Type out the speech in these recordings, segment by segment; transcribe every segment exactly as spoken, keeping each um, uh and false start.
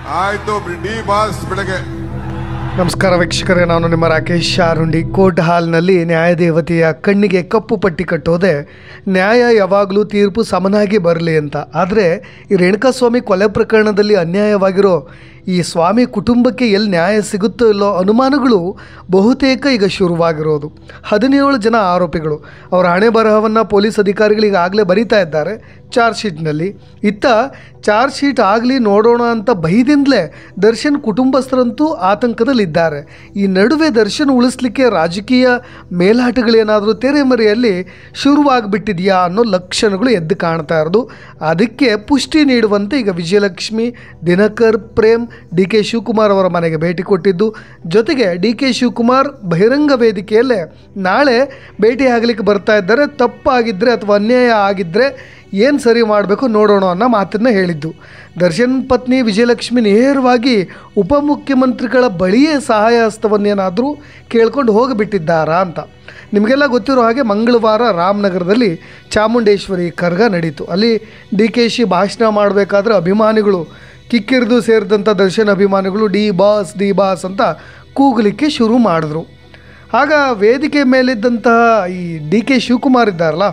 ಆಯ್ತು D boss ಬೆಳಗ್ಗೆ. ನಮಸ್ಕಾರ ವೀಕ್ಷಕರೇ, ನಾನು ನಿಮ್ಮ ರಾಕೇಶ್ ಶಾರುಂಡಿ. ಕೋರ್ಟ್ ಹಾಲ್ನಲ್ಲಿ ನ್ಯಾಯದೇವತೆಯ ಕಣ್ಣಿಗೆ ಕಪ್ಪು ಪಟ್ಟಿ ಕಟ್ಟೋದೆ ನ್ಯಾಯ ಯಾವಾಗಲೂ ತೀರ್ಪು ಸಮನಾಗಿ ಬರಲಿ ಅಂತ. ಆದರೆ ಈ ರೇಣುಕಾಸ್ವಾಮಿ ಕೊಲೆ ಪ್ರಕರಣದಲ್ಲಿ ಅನ್ಯಾಯವಾಗಿರೋ ಈ ಸ್ವಾಮಿ ಕುಟುಂಬಕ್ಕೆ ಎಲ್ಲಿ ನ್ಯಾಯ ಸಿಗುತ್ತೋ ಇಲ್ಲೋ ಅನುಮಾನಗಳು ಬಹುತೇಕ ಈಗ ಶುರುವಾಗಿರೋದು. ಹದಿನೇಳು ಜನ ಆರೋಪಿಗಳು ಅವರ ಹಣೆ ಬರಹವನ್ನು ಪೊಲೀಸ್ ಅಧಿಕಾರಿಗಳು ಈಗಾಗಲೇ ಬರೀತಾ ಇದ್ದಾರೆ ಚಾರ್ಜ್ ಶೀಟ್ನಲ್ಲಿ. ಇತ್ತ ಚಾರ್ಜ್ ಶೀಟ್ ಆಗಲಿ ನೋಡೋಣ ಅಂತ ಭಯದಿಂದಲೇ ದರ್ಶನ್ ಕುಟುಂಬಸ್ಥರಂತೂ ಆತಂಕದಲ್ಲಿದ್ದಾರೆ. ಈ ನಡುವೆ ದರ್ಶನ್ ಉಳಿಸ್ಲಿಕ್ಕೆ ರಾಜಕೀಯ ಮೇಲಾಟಗಳೇನಾದರೂ ತೆರೆಮರೆಯಲ್ಲಿ ಶುರುವಾಗಿಬಿಟ್ಟಿದೆಯಾ ಅನ್ನೋ ಲಕ್ಷಣಗಳು ಎದ್ದು ಕಾಣ್ತಾ ಇರೋದು. ಅದಕ್ಕೆ ಪುಷ್ಟಿ ನೀಡುವಂತೆ ಈಗ ವಿಜಯಲಕ್ಷ್ಮಿ, ದಿನಕರ್, ಪ್ರೇಮ್, ಡಿ ಕೆ ಶಿವಕುಮಾರ್ ಅವರ ಮನೆಗೆ ಭೇಟಿ ಕೊಟ್ಟಿದ್ದು, ಜೊತೆಗೆ ಡಿ ಕೆ ಶಿವಕುಮಾರ್ ಬಹಿರಂಗ ವೇದಿಕೆಯಲ್ಲೇ ನಾಳೆ ಭೇಟಿ ಆಗಲಿಕ್ಕೆ ಬರ್ತಾ ಇದ್ದಾರೆ. ತಪ್ಪಾಗಿದ್ದರೆ ಅಥವಾ ಅನ್ಯಾಯ ಆಗಿದ್ದರೆ ಏನು ಸರಿ ಮಾಡಬೇಕು ನೋಡೋಣ ಅನ್ನೋ ಮಾತನ್ನು ಹೇಳಿದ್ದು. ದರ್ಶನ್ ಪತ್ನಿ ವಿಜಯಲಕ್ಷ್ಮಿ ನೇರವಾಗಿ ಉಪಮುಖ್ಯಮಂತ್ರಿಗಳ ಬಳಿಯೇ ಸಹಾಯ ಹಸ್ತವನ್ನೇನಾದರೂ ಕೇಳ್ಕೊಂಡು ಹೋಗಿಬಿಟ್ಟಿದ್ದಾರಾ ಅಂತ. ನಿಮಗೆಲ್ಲ ಗೊತ್ತಿರೋ ಹಾಗೆ ಮಂಗಳವಾರ ರಾಮನಗರದಲ್ಲಿ ಚಾಮುಂಡೇಶ್ವರಿ ಕರ್ಗ ನಡೀತು. ಅಲ್ಲಿ ಡಿ ಕೆ ಶಿ ಭಾಷಣ ಮಾಡಬೇಕಾದ್ರೆ ಅಭಿಮಾನಿಗಳು ಕಿಕ್ಕಿರಿದು ಸೇರಿದಂಥ ದರ್ಶನ್ ಅಭಿಮಾನಿಗಳು ಡಿ ಬಾಸ್ ಡಿ ಬಾಸ್ ಅಂತ ಕೂಗಲಿಕ್ಕೆ ಶುರು ಮಾಡಿದ್ರು. ಆಗ ವೇದಿಕೆ ಮೇಲಿದ್ದಂತಹ ಈ ಡಿ ಕೆ ಶಿವಕುಮಾರ್ ಇದ್ದಾರಲ್ಲ,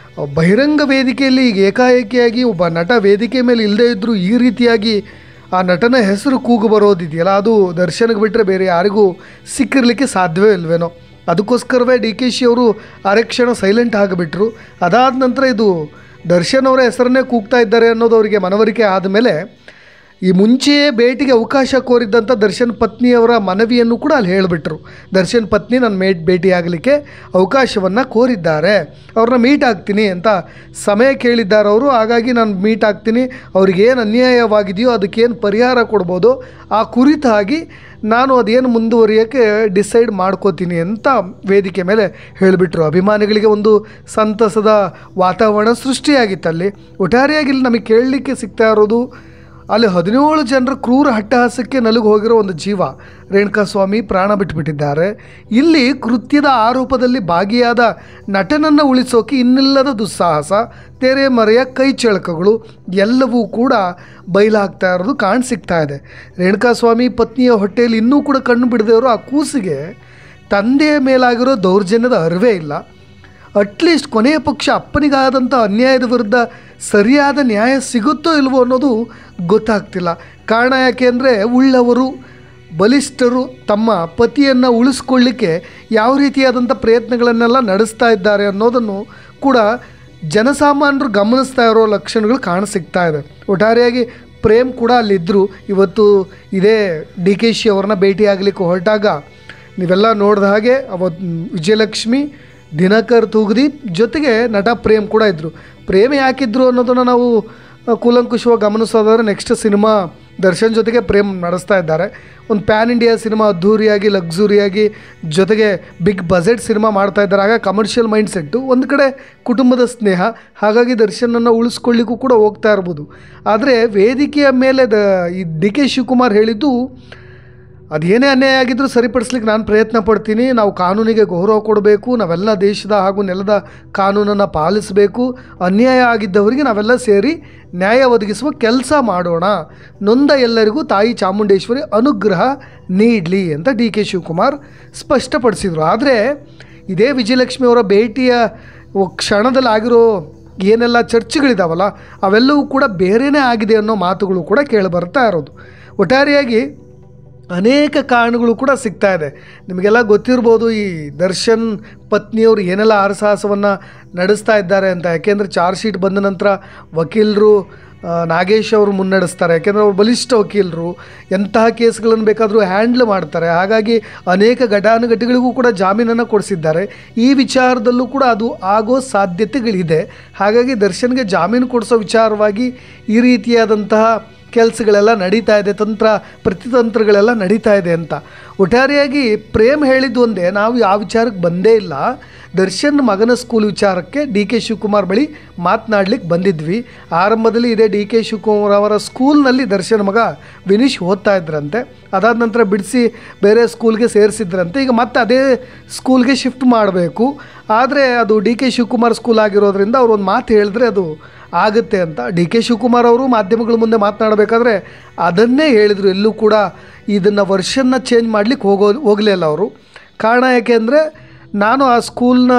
ಬಹಿರಂಗ ವೇದಿಕೆಯಲ್ಲಿ ಈಗ ಏಕಾಏಕಿಯಾಗಿ ಒಬ್ಬ ನಟ ವೇದಿಕೆ ಮೇಲೆ ಇಲ್ಲದೇ ಇದ್ದರೂ ಈ ರೀತಿಯಾಗಿ ಆ ನಟನ ಹೆಸರು ಕೂಗು ಬರೋದಿದೆಯಲ್ಲ, ಅದು ದರ್ಶನ್ಗೆ ಬಿಟ್ಟರೆ ಬೇರೆ ಯಾರಿಗೂ ಸಿಕ್ಕಿರಲಿಕ್ಕೆ ಸಾಧ್ಯವೇ ಇಲ್ವೇನೋ. ಅದಕ್ಕೋಸ್ಕರವೇ ಡಿ ಕೆ ಶಿ ಅವರು ಅರೆಕ್ಷಣ ಸೈಲೆಂಟ್ ಆಗಿಬಿಟ್ರು. ಅದಾದ ನಂತರ ಇದು ದರ್ಶನ್ ಅವರ ಹೆಸರನ್ನೇ ಕೂಗ್ತಾ ಇದ್ದಾರೆ ಅನ್ನೋದು ಅವರಿಗೆ ಮನವರಿಕೆ ಆದಮೇಲೆ ಈ ಮುಂಚೆಯೇ ಭೇಟಿಗೆ ಅವಕಾಶ ಕೋರಿದ್ದಂಥ ದರ್ಶನ್ ಪತ್ನಿಯವರ ಮನವಿಯನ್ನು ಕೂಡ ಅಲ್ಲಿ ಹೇಳಿಬಿಟ್ರು. ದರ್ಶನ್ ಪತ್ನಿ ನನ್ನ ಮೇಟ್ ಭೇಟಿ ಆಗಲಿಕ್ಕೆ ಅವಕಾಶವನ್ನು ಕೋರಿದ್ದಾರೆ, ಅವ್ರನ್ನ ಮೀಟ್ ಆಗ್ತೀನಿ ಅಂತ ಸಮಯ ಕೇಳಿದ್ದಾರೆ ಅವರು. ಹಾಗಾಗಿ ನಾನು ಮೀಟ್ ಆಗ್ತೀನಿ, ಅವ್ರಿಗೇನು ಅನ್ಯಾಯವಾಗಿದೆಯೋ ಅದಕ್ಕೇನು ಪರಿಹಾರ ಕೊಡ್ಬೋದು ಆ ಕುರಿತಾಗಿ ನಾನು ಅದೇನು ಮುಂದುವರಿಯೋಕ್ಕೆ ಡಿಸೈಡ್ ಮಾಡ್ಕೋತೀನಿ ಅಂತ ವೇದಿಕೆ ಮೇಲೆ ಹೇಳಿಬಿಟ್ರು. ಅಭಿಮಾನಿಗಳಿಗೆ ಒಂದು ಸಂತಸದ ವಾತಾವರಣ ಸೃಷ್ಟಿಯಾಗಿತ್ತಲ್ಲಿ. ಒಟ್ಟಾರೆಯಾಗಿ ಇಲ್ಲಿ ನಮಗೆ ಕೇಳಲಿಕ್ಕೆ ಸಿಗ್ತಾ ಇರೋದು, ಅಲ್ಲಿ ಹದಿನೇಳು ಜನರ ಕ್ರೂರ ಹಟ್ಟಹಾಸಕ್ಕೆ ನಲುಗು ಹೋಗಿರೋ ಒಂದು ಜೀವ ರೇಣುಕಾಸ್ವಾಮಿ ಪ್ರಾಣ ಬಿಟ್ಟುಬಿಟ್ಟಿದ್ದಾರೆ. ಇಲ್ಲಿ ಕೃತ್ಯದ ಆರೋಪದಲ್ಲಿ ಭಾಗಿಯಾದ ನಟನನ್ನು ಉಳಿಸೋಕೆ ಇನ್ನಿಲ್ಲದ ದುಸ್ಸಾಹಸ, ತೆರೆಮರೆಯ ಕೈ ಚಳಕಗಳು ಎಲ್ಲವೂ ಕೂಡ ಬಯಲಾಗ್ತಾ ಇರೋದು ಕಾಣಸಿಗ್ತಾ ಇದೆ. ರೇಣುಕಾಸ್ವಾಮಿ ಪತ್ನಿಯ ಹೊಟ್ಟೆಯಲ್ಲಿ ಇನ್ನೂ ಕೂಡ ಕಣ್ಣು ಬಿಡದವರು ಆ ಕೂಸಿಗೆ ತಂದೆಯ ಮೇಲಾಗಿರೋ ದೌರ್ಜನ್ಯದ ಅರಿವೇ ಇಲ್ಲ. ಅಟ್ಲೀಸ್ಟ್ ಕೊನೆಯ ಪಕ್ಷ ಅಪ್ಪನಿಗಾದಂಥ ಅನ್ಯಾಯದ ವಿರುದ್ಧ ಸರಿಯಾದ ನ್ಯಾಯ ಸಿಗುತ್ತೋ ಇಲ್ವೋ ಅನ್ನೋದು ಗೊತ್ತಾಗ್ತಿಲ್ಲ. ಕಾರಣ ಯಾಕೆ ಅಂದರೆ ಉಳ್ಳವರು ಬಲಿಷ್ಠರು ತಮ್ಮ ಪತಿಯನ್ನು ಉಳಿಸ್ಕೊಳ್ಳಿಕ್ಕೆ ಯಾವ ರೀತಿಯಾದಂಥ ಪ್ರಯತ್ನಗಳನ್ನೆಲ್ಲ ನಡೆಸ್ತಾ ಇದ್ದಾರೆ ಅನ್ನೋದನ್ನು ಕೂಡ ಜನಸಾಮಾನ್ಯರು ಗಮನಿಸ್ತಾ ಇರೋ ಲಕ್ಷಣಗಳು ಕಾಣಸಿಗ್ತಾ ಇದೆ. ಒಟ್ಟಾರೆಯಾಗಿ ಪ್ರೇಮ್ ಕೂಡ ಅಲ್ಲಿದ್ದರು. ಇವತ್ತು ಇದೇ ಡಿ ಕೆ ಶಿ ಅವ್ರನ್ನ ಭೇಟಿ ಆಗಲಿಕ್ಕೆ ಹೊರಟಾಗ ನೀವೆಲ್ಲ ನೋಡಿದ ಹಾಗೆ ಅವತ್ತು ವಿಜಯಲಕ್ಷ್ಮಿ, ದಿನಕರ್, ತೂಗುದೀಪ್ ಜೊತೆಗೆ ನಟ ಪ್ರೇಮ್ ಕೂಡ ಇದ್ದರು. ಪ್ರೇಮ್ ಯಾಕಿದ್ರು ಅನ್ನೋದನ್ನು ನಾವು ಕೂಲಂಕುಷವಾಗಿ ಗಮನಿಸೋದಾದ್ರೆ ನೆಕ್ಸ್ಟ್ ಸಿನಿಮಾ ದರ್ಶನ್ ಜೊತೆಗೆ ಪ್ರೇಮ್ ನಡೆಸ್ತಾ ಇದ್ದಾರೆ. ಒಂದು ಪ್ಯಾನ್ ಇಂಡಿಯಾ ಸಿನಿಮಾ ಅದ್ಧೂರಿಯಾಗಿ ಲಕ್ಸುರಿಯಾಗಿ ಜೊತೆಗೆ ಬಿಗ್ ಬಜೆಟ್ ಸಿನಿಮಾ ಮಾಡ್ತಾ ಇದ್ದಾರೆ. ಆಗ ಕಮರ್ಷಿಯಲ್ ಮೈಂಡ್ ಸೆಟ್ಟು, ಒಂದು ಕಡೆ ಕುಟುಂಬದ ಸ್ನೇಹ, ಹಾಗಾಗಿ ದರ್ಶನನ್ನು ಉಳಿಸ್ಕೊಳ್ಳಿಕ್ಕೂ ಕೂಡ ಹೋಗ್ತಾ ಇರ್ಬೋದು. ಆದರೆ ವೇದಿಕೆಯ ಮೇಲೆ ದ ಈ ಡಿ ಕೆ ಶಿವಕುಮಾರ್ ಹೇಳಿದ್ದು, ಅದೇನೇ ಅನ್ಯಾಯ ಆಗಿದ್ದರೂ ಸರಿಪಡಿಸ್ಲಿಕ್ಕೆ ನಾನು ಪ್ರಯತ್ನ ಪಡ್ತೀನಿ, ನಾವು ಕಾನೂನಿಗೆ ಗೌರವ ಕೊಡಬೇಕು, ನಾವೆಲ್ಲ ದೇಶದ ಹಾಗೂ ನೆಲದ ಕಾನೂನನ್ನು ಪಾಲಿಸಬೇಕು, ಅನ್ಯಾಯ ಆಗಿದ್ದವರಿಗೆ ನಾವೆಲ್ಲ ಸೇರಿ ನ್ಯಾಯ ಒದಗಿಸುವ ಕೆಲಸ ಮಾಡೋಣ, ನೊಂದ ಎಲ್ಲರಿಗೂ ತಾಯಿ ಚಾಮುಂಡೇಶ್ವರಿ ಅನುಗ್ರಹ ನೀಡಲಿ ಅಂತ ಡಿ ಕೆ ಶಿವಕುಮಾರ್ ಸ್ಪಷ್ಟಪಡಿಸಿದರು. ಆದರೆ ಇದೇ ವಿಜಯಲಕ್ಷ್ಮಿ ಅವರ ಭೇಟಿಯ ಕ್ಷಣದಲ್ಲಿ ಆಗಿರೋ ಏನೆಲ್ಲ ಚರ್ಚೆಗಳಿದಾವಲ್ಲ ಅವೆಲ್ಲವೂ ಕೂಡ ಬೇರೆಯೇ ಆಗಿದೆ ಅನ್ನೋ ಮಾತುಗಳು ಕೂಡ ಕೇಳಿಬರ್ತಾ ಇರೋದು. ಒಟ್ಟಾರೆಯಾಗಿ ಅನೇಕ ಕಾರಣಗಳು ಕೂಡ ಸಿಗ್ತಾ ಇದೆ. ನಿಮಗೆಲ್ಲ ಗೊತ್ತಿರ್ಬೋದು ಈ ದರ್ಶನ್ ಪತ್ನಿಯವರು ಏನೆಲ್ಲ ಹರಸಾಹಸವನ್ನು ನಡೆಸ್ತಾ ಇದ್ದಾರೆ ಅಂತ. ಯಾಕೆಂದರೆ ಚಾರ್ಜ್ ಶೀಟ್ ಬಂದ ನಂತರ ವಕೀಲರು ನಾಗೇಶ್ ಅವರು ಮುನ್ನಡೆಸ್ತಾರೆ. ಯಾಕೆಂದರೆ ಅವರು ಬಲಿಷ್ಠ ವಕೀಲರು, ಎಂತಹ ಕೇಸ್ಗಳನ್ನು ಬೇಕಾದರೂ ಹ್ಯಾಂಡ್ಲ್ ಮಾಡ್ತಾರೆ. ಹಾಗಾಗಿ ಅನೇಕ ಘಟಾನುಘಟಿಗಳಿಗೂ ಕೂಡ ಜಾಮೀನನ್ನು ಕೊಡಿಸಿದ್ದಾರೆ. ಈ ವಿಚಾರದಲ್ಲೂ ಕೂಡ ಅದು ಆಗೋ ಸಾಧ್ಯತೆಗಳಿದೆ. ಹಾಗಾಗಿ ದರ್ಶನ್ಗೆ ಜಾಮೀನು ಕೊಡಿಸೋ ವಿಚಾರವಾಗಿ ಈ ರೀತಿಯಾದಂತಹ ಕೆಲಸಗಳೆಲ್ಲ ನಡೀತಾ ಇದೆ, ತಂತ್ರ ಪ್ರತಿತಂತ್ರಗಳೆಲ್ಲ ನಡೀತಾ ಇದೆ ಅಂತ. ಒಟ್ಟಾರೆಯಾಗಿ ಪ್ರೇಮ್ ಹೇಳಿದ್ದು ಒಂದೇ, ನಾವು ಯಾವ ವಿಚಾರಕ್ಕೆ ಬಂದೇ ಇಲ್ಲ, ದರ್ಶನ್ ಮಗನ ಸ್ಕೂಲ್ ವಿಚಾರಕ್ಕೆ ಡಿ ಕೆ ಶಿವಕುಮಾರ್ ಬಳಿ ಮಾತನಾಡ್ಲಿಕ್ಕೆ ಬಂದಿದ್ವಿ. ಆರಂಭದಲ್ಲಿ ಇದೇ ಡಿ ಕೆ ಶಿವಕುಮಾರ್ ಅವರ ಸ್ಕೂಲ್ನಲ್ಲಿ ದರ್ಶನ್ ಮಗ ವಿನೀಶ್ ಓದ್ತಾ ಇದ್ರಂತೆ. ಅದಾದ ನಂತರ ಬಿಡಿಸಿ ಬೇರೆ ಸ್ಕೂಲ್ಗೆ ಸೇರಿಸಿದ್ರಂತೆ. ಈಗ ಮತ್ತೆ ಅದೇ ಸ್ಕೂಲ್ಗೆ ಶಿಫ್ಟ್ ಮಾಡಬೇಕು. ಆದರೆ ಅದು ಡಿ ಕೆ ಶಿವಕುಮಾರ್ ಸ್ಕೂಲ್ ಆಗಿರೋದ್ರಿಂದ ಅವ್ರು ಒಂದು ಮಾತು ಹೇಳಿದ್ರೆ ಅದು ಆಗುತ್ತೆ ಅಂತ ಡಿ ಕೆ ಶಿವಕುಮಾರ್ ಅವರು ಮಾಧ್ಯಮಗಳ ಮುಂದೆ ಮಾತನಾಡಬೇಕಾದ್ರೆ ಅದನ್ನೇ ಹೇಳಿದರು. ಎಲ್ಲೂ ಕೂಡ ಇದನ್ನು ವರ್ಷನ್ನ ಚೇಂಜ್ ಮಾಡಲಿಕ್ಕೆ ಹೋಗೋ ಹೋಗಲಿಲ್ಲ ಅವರು. ಕಾರಣ ಯಾಕೆ ಅಂದರೆ ನಾನು ಆ ಸ್ಕೂಲ್ನ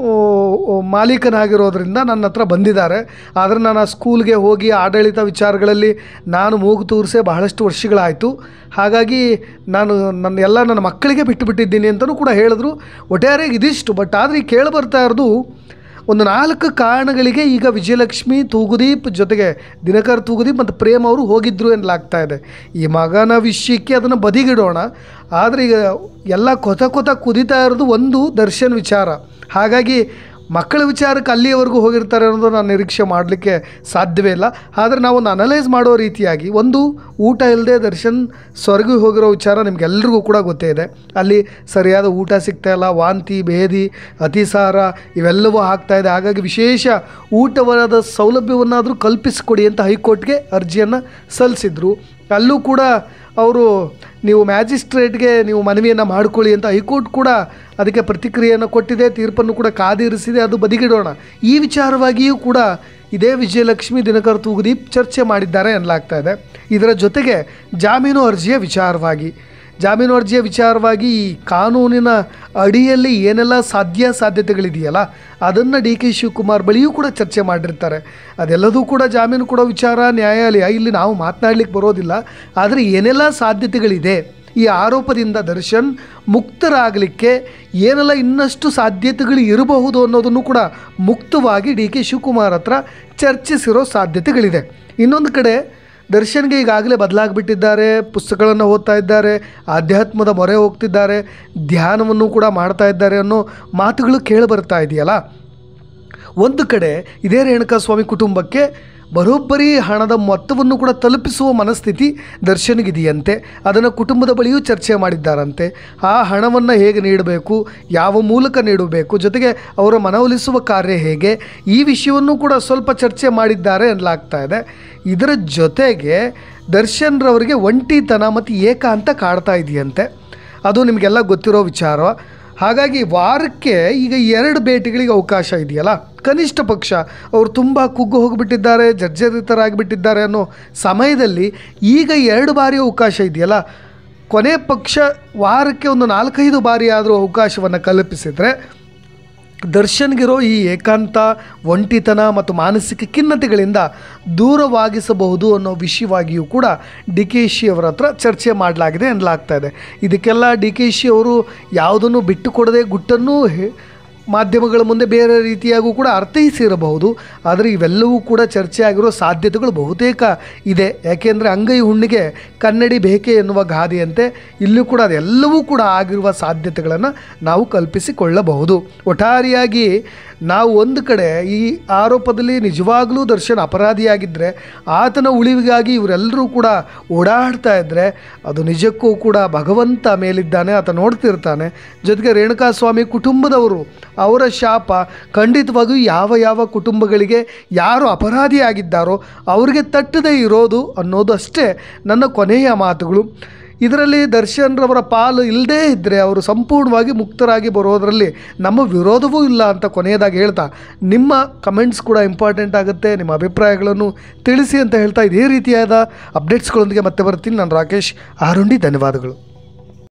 ಮಾಲೀಕನಾಗಿರೋದ್ರಿಂದ ನನ್ನ ಹತ್ರ ಬಂದಿದ್ದಾರೆ. ಆದರೆ ನಾನು ಆ ಸ್ಕೂಲ್ಗೆ ಹೋಗಿ ಆಡಳಿತ ವಿಚಾರಗಳಲ್ಲಿ ನಾನು ಮೂಗು ತೂರಿಸೇ ಬಹಳಷ್ಟು ವರ್ಷಗಳಾಯಿತು. ಹಾಗಾಗಿ ನಾನು ನನ್ನ ಎಲ್ಲ ನನ್ನ ಮಕ್ಕಳಿಗೆ ಬಿಟ್ಟು ಬಿಟ್ಟಿದ್ದೀನಿ ಅಂತಲೂ ಕೂಡ ಹೇಳಿದ್ರು. ಒಟ್ಟಾರೆಯಾಗಿ ಇದಿಷ್ಟು. ಬಟ್ ಆದರೆ ಈಗ ಕೇಳಿ ಬರ್ತಾ ಇರೋದು ಒಂದು ನಾಲ್ಕು ಕಾರಣಗಳಿಗೆ ಈಗ ವಿಜಯಲಕ್ಷ್ಮಿ ತೂಗುದೀಪ್ ಜೊತೆಗೆ ದಿನಕರ್ ತೂಗುದೀಪ್ ಮತ್ತು ಪ್ರೇಮ್ ಅವರು ಹೋಗಿದ್ದರು ಎನ್ನಲಾಗ್ತಾ ಇದೆ. ಈ ಮಗನ ವಿಷಯಕ್ಕೆ ಅದನ್ನು ಬದಿಗಿಡೋಣ. ಆದರೆ ಈಗ ಎಲ್ಲ ಕೊತ ಕೊತ ಕುದೀತಾ ಇರೋದು ಒಂದು ದರ್ಶನ್ ವಿಚಾರ. ಹಾಗಾಗಿ ಮಕ್ಕಳ ವಿಚಾರಕ್ಕೆ ಅಲ್ಲಿಯವರೆಗೂ ಹೋಗಿರ್ತಾರೆ ಅನ್ನೋದು ನಾನು ನಿರೀಕ್ಷೆ ಮಾಡಲಿಕ್ಕೆ ಸಾಧ್ಯವೇ ಇಲ್ಲ. ಆದರೆ ನಾವು ಒಂದು ಅನಲೈಸ್ ಮಾಡೋ ರೀತಿಯಾಗಿ ಒಂದು ಊಟ ಇಲ್ಲದೆ ದರ್ಶನ್ ಸ್ವರ್ಗಿಗೆ ಹೋಗಿರೋ ವಿಚಾರ ನಿಮಗೆಲ್ರಿಗೂ ಕೂಡ ಗೊತ್ತೇ ಇದೆ. ಅಲ್ಲಿ ಸರಿಯಾದ ಊಟ ಸಿಗ್ತಾಯಿಲ್ಲ, ವಾಂತಿ ಭೇದಿ ಅತಿಸಾರ ಇವೆಲ್ಲವೂ ಆಗ್ತಾಯಿದೆ. ಹಾಗಾಗಿ ವಿಶೇಷ ಊಟವಾದ ಸೌಲಭ್ಯವನ್ನಾದರೂ ಕಲ್ಪಿಸಿಕೊಡಿ ಅಂತ ಹೈಕೋರ್ಟ್ಗೆ ಅರ್ಜಿಯನ್ನು ಸಲ್ಲಿಸಿದ್ರು. ಅಲ್ಲೂ ಕೂಡ ಅವರು ನೀವು ಮ್ಯಾಜಿಸ್ಟ್ರೇಟ್ಗೆ ನೀವು ಮನವಿಯನ್ನು ಮಾಡಿಕೊಳ್ಳಿ ಅಂತ ಹೈಕೋರ್ಟ್ ಕೂಡ ಅದಕ್ಕೆ ಪ್ರತಿಕ್ರಿಯೆಯನ್ನು ಕೊಟ್ಟಿದೆ, ತೀರ್ಪನ್ನು ಕೂಡ ಕಾದಿರಿಸಿದೆ. ಅದು ಬದಿಗಿಡೋಣ. ಈ ವಿಚಾರವಾಗಿಯೂ ಕೂಡ ಇದೇ ವಿಜಯಲಕ್ಷ್ಮಿ ದಿನಕರ್ ತೂಗುದೀಪ್ ಚರ್ಚೆ ಮಾಡಿದ್ದಾರೆ ಎನ್ನಲಾಗ್ತಾ ಇದೆ. ಇದರ ಜೊತೆಗೆ ಜಾಮೀನು ಅರ್ಜಿಯ ವಿಚಾರವಾಗಿ ಜಾಮೀನು ಅರ್ಜಿಯ ವಿಚಾರವಾಗಿ ಈ ಕಾನೂನಿನ ಅಡಿಯಲ್ಲಿ ಏನೆಲ್ಲ ಸಾಧ್ಯ ಸಾಧ್ಯತೆಗಳಿದೆಯಲ್ಲ ಅದನ್ನು ಡಿ ಕೆ ಶಿವಕುಮಾರ್ ಬಳಿಯೂ ಕೂಡ ಚರ್ಚೆ ಮಾಡಿರ್ತಾರೆ. ಅದೆಲ್ಲದೂ ಕೂಡ ಜಾಮೀನು ಕೊಡೋ ವಿಚಾರ ನ್ಯಾಯಾಲಯ ಇಲ್ಲಿ ನಾವು ಮಾತನಾಡಲಿಕ್ಕೆ ಬರೋದಿಲ್ಲ. ಆದರೆ ಏನೆಲ್ಲ ಸಾಧ್ಯತೆಗಳಿದೆ, ಈ ಆರೋಪದಿಂದ ದರ್ಶನ್ ಮುಕ್ತರಾಗಲಿಕ್ಕೆ ಏನೆಲ್ಲ ಇನ್ನಷ್ಟು ಸಾಧ್ಯತೆಗಳು ಇರಬಹುದು ಅನ್ನೋದನ್ನು ಕೂಡ ಮುಕ್ತವಾಗಿ ಡಿ ಕೆ ಶಿವಕುಮಾರ್ ಹತ್ರ ಚರ್ಚಿಸಿರೋ ಸಾಧ್ಯತೆಗಳಿದೆ. ಇನ್ನೊಂದು ಕಡೆ ದರ್ಶನ್ಗೆ ಈಗಾಗಲೇ ಬದಲಾಗಿಬಿಟ್ಟಿದ್ದಾರೆ, ಪುಸ್ತಕಗಳನ್ನು ಓದ್ತಾ ಇದ್ದಾರೆ, ಆಧ್ಯಾತ್ಮದ ಮೊರೆ ಹೋಗ್ತಿದ್ದಾರೆ, ಧ್ಯಾನವನ್ನು ಕೂಡ ಮಾಡ್ತಾ ಇದ್ದಾರೆ ಅನ್ನೋ ಮಾತುಗಳು ಕೇಳಿಬರ್ತಾ ಇದೆಯಲ್ಲ. ಒಂದು ಕಡೆ ಇದೇ ರೇಣುಕಾಸ್ವಾಮಿ ಕುಟುಂಬಕ್ಕೆ ಬರೋಬ್ಬರಿ ಹಣದ ಮೊತ್ತವನ್ನು ಕೂಡ ತಲುಪಿಸುವ ಮನಸ್ಥಿತಿ ದರ್ಶನ್ಗಿದೆಯಂತೆ. ಅದನ್ನು ಕುಟುಂಬದ ಬಳಿಯೂ ಚರ್ಚೆ ಮಾಡಿದ್ದಾರಂತೆ. ಆ ಹಣವನ್ನು ಹೇಗೆ ನೀಡಬೇಕು, ಯಾವ ಮೂಲಕ ನೀಡಬೇಕು, ಜೊತೆಗೆ ಅವರ ಮನವೊಲಿಸುವ ಕಾರ್ಯ ಹೇಗೆ, ಈ ವಿಷಯವನ್ನು ಕೂಡ ಸ್ವಲ್ಪ ಚರ್ಚೆ ಮಾಡಿದ್ದಾರೆ ಎನ್ನಲಾಗ್ತಾ ಇದೆ. ಇದರ ಜೊತೆಗೆ ದರ್ಶನ್ರವರಿಗೆ ಒಂಟಿತನ ಮತ್ತು ಏಕಾಂತ ಕಾಡ್ತಾ ಇದೆಯಂತೆ. ಅದು ನಿಮಗೆಲ್ಲ ಗೊತ್ತಿರೋ ವಿಚಾರ. ಹಾಗಾಗಿ ವಾರಕ್ಕೆ ಈಗ ಎರಡು ಭೇಟಿಗಳಿಗೆ ಅವಕಾಶ ಇದೆಯಲ್ಲ, ಕನಿಷ್ಠ ಪಕ್ಷ ಅವರು ತುಂಬ ಕುಗ್ಗು ಹೋಗಿಬಿಟ್ಟಿದ್ದಾರೆ, ಜರ್ಜರಿತರಾಗಿಬಿಟ್ಟಿದ್ದಾರೆ ಅನ್ನೋ ಸಮಯದಲ್ಲಿ ಈಗ ಎರಡು ಬಾರಿ ಅವಕಾಶ ಇದೆಯಲ್ಲ, ಕೊನೆ ಪಕ್ಷ ವಾರಕ್ಕೆ ಒಂದು ನಾಲ್ಕೈದು ಬಾರಿ ಆದರೂ ಅವಕಾಶವನ್ನು ಕಲ್ಪಿಸಿದರೆ ದರ್ಶನ್ಗಿರೋ ಈ ಏಕಾಂತ, ಒಂಟಿತನ ಮತ್ತು ಮಾನಸಿಕ ಖಿನ್ನತೆಗಳಿಂದ ದೂರವಾಗಿಸಬಹುದು ಅನ್ನೋ ವಿಷಯವಾಗಿಯೂ ಕೂಡ ಡಿ ಕೆ ಶಿ ಅವರ ಹತ್ರ ಚರ್ಚೆ ಮಾಡಲಾಗಿದೆ ಎನ್ನಲಾಗ್ತಾ ಇದೆ. ಇದಕ್ಕೆಲ್ಲ ಡಿ ಕೆ ಶಿ ಅವರು ಯಾವುದನ್ನು ಬಿಟ್ಟು ಕೊಡದೆ ಗುಟ್ಟನ್ನು ಮಾಧ್ಯಮಗಳ ಮುಂದೆ ಬೇರೆ ರೀತಿಯಾಗೂ ಕೂಡ ಅರ್ಥೈಸಿರಬಹುದು. ಆದರೆ ಇವೆಲ್ಲವೂ ಕೂಡ ಚರ್ಚೆ ಆಗಿರೋ ಸಾಧ್ಯತೆಗಳು ಬಹುತೇಕ ಇದೆ. ಯಾಕೆಂದರೆ ಅಂಗೈ ಹುಣ್ಣಿಗೆ ಕನ್ನಡಿ ಬೇಕೆ ಎನ್ನುವ ಗಾದೆಯಂತೆ ಇಲ್ಲೂ ಕೂಡ ಅದೆಲ್ಲವೂ ಕೂಡ ಆಗಿರುವ ಸಾಧ್ಯತೆಗಳನ್ನು ನಾವು ಕಲ್ಪಿಸಿಕೊಳ್ಳಬಹುದು. ಒಟ್ಟಾರೆಯಾಗಿ ನಾವು ಒಂದು ಕಡೆ ಈ ಆರೋಪದಲ್ಲಿ ನಿಜವಾಗಲೂ ದರ್ಶನ್ ಅಪರಾಧಿಯಾಗಿದ್ದರೆ ಆತನ ಉಳಿವಿಗಾಗಿ ಇವರೆಲ್ಲರೂ ಕೂಡ ಓಡಾಡ್ತಾ ಇದ್ದರೆ ಅದು ನಿಜಕ್ಕೂ ಕೂಡ ಭಗವಂತ ಮೇಲಿದ್ದಾನೆ, ಆತ ನೋಡ್ತಿರ್ತಾನೆ. ಜೊತೆಗೆ ರೇಣುಕಾಸ್ವಾಮಿ ಕುಟುಂಬದವರು ಅವರ ಶಾಪ ಖಂಡಿತವಾಗಿಯೂ ಯಾವ ಯಾವ ಕುಟುಂಬಗಳಿಗೆ ಯಾರು ಅಪರಾಧಿಯಾಗಿದ್ದಾರೋ ಅವರಿಗೆ ತಟ್ಟದೇ ಇರೋದು ಅನ್ನೋದು ಅಷ್ಟೇ ನನ್ನ ಕೊನೆಯ ಮಾತುಗಳು. ಇದರಲ್ಲಿ ದರ್ಶನ್ರವರ ಪಾಲು ಇಲ್ಲದೇ ಇದ್ದರೆ ಅವರು ಸಂಪೂರ್ಣವಾಗಿ ಮುಕ್ತರಾಗಿ ಬರೋದರಲ್ಲಿ ನಮ್ಮ ವಿರೋಧವೂ ಇಲ್ಲ ಅಂತ ಕೊನೆಯದಾಗಿ ಹೇಳ್ತಾ, ನಿಮ್ಮ ಕಮೆಂಟ್ಸ್ ಕೂಡ ಇಂಪಾರ್ಟೆಂಟ್ ಆಗುತ್ತೆ. ನಿಮ್ಮ ಅಭಿಪ್ರಾಯಗಳನ್ನು ತಿಳಿಸಿ ಅಂತ ಹೇಳ್ತಾ ಇದೇ ರೀತಿಯಾದ ಅಪ್ಡೇಟ್ಸ್ಗಳೊಂದಿಗೆ ಮತ್ತೆ ಬರ್ತೀನಿ. ನಾನು ರಾಕೇಶ್ ಆರುಂಡಿ. ಧನ್ಯವಾದಗಳು.